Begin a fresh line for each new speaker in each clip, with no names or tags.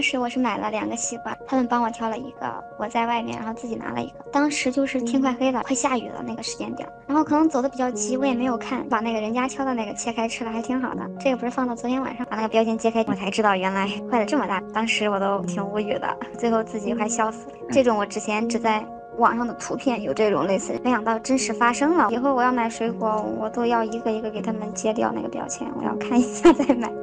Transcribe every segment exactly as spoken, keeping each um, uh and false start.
当时我是买了两个西瓜，他们帮我挑了一个，我在外面，然后自己拿了一个。当时就是天快黑了，快下雨了那个时间点，然后可能走的比较急，我也没有看，把那个人家挑的那个切开吃了，还挺好的。这个不是放到昨天晚上，把那个标签揭开，我才知道原来坏了这么大，当时我都挺无语的，最后自己快笑死了。这种我之前只在网上的图片有这种类似，没想到真实发生了。以后我要买水果，我都要一个一个给他们揭掉那个标签，我要看一下再买。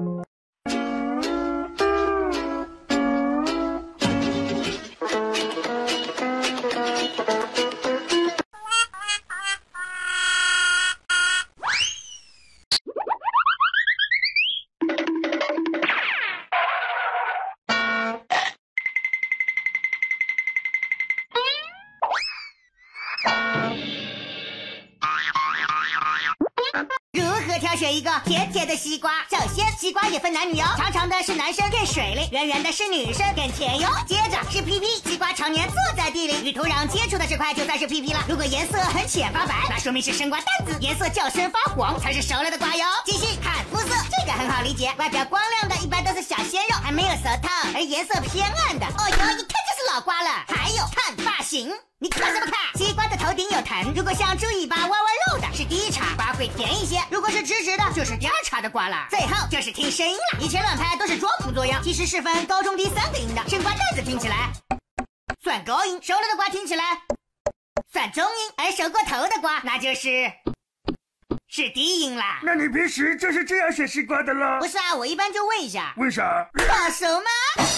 挑选一个甜甜的西瓜。首先，西瓜也分男女哦，长长的是男生，更水灵；圆圆的是女生，更甜哟。接着是屁屁，西瓜常年坐在地里，与土壤接触的这块就算是屁屁了。如果颜色很浅发白，那说明是生瓜蛋子；颜色较深发黄，才是熟了的瓜哟。继续看肤色，这个很好理解，外表光亮的一般都是小鲜肉，还没有舌头；而颜色偏暗的，哦哟，一看就是老瓜了。还有看发型。你看什么看？西瓜的头顶有藤，如果像猪尾巴弯弯肉的，是第一茬，瓜会甜一些；如果是直直的，就是第二茬的瓜了。最后就是听声音了，以前乱拍都是装模作样，其实是分高中低三个音的。生瓜蛋子听起来算高音，熟了的瓜听起来算中音，而熟过头的瓜那就是是低音啦。
那你平时就是这样选西瓜的了？
不是啊，我一般就问一下，
为啥？
好熟吗？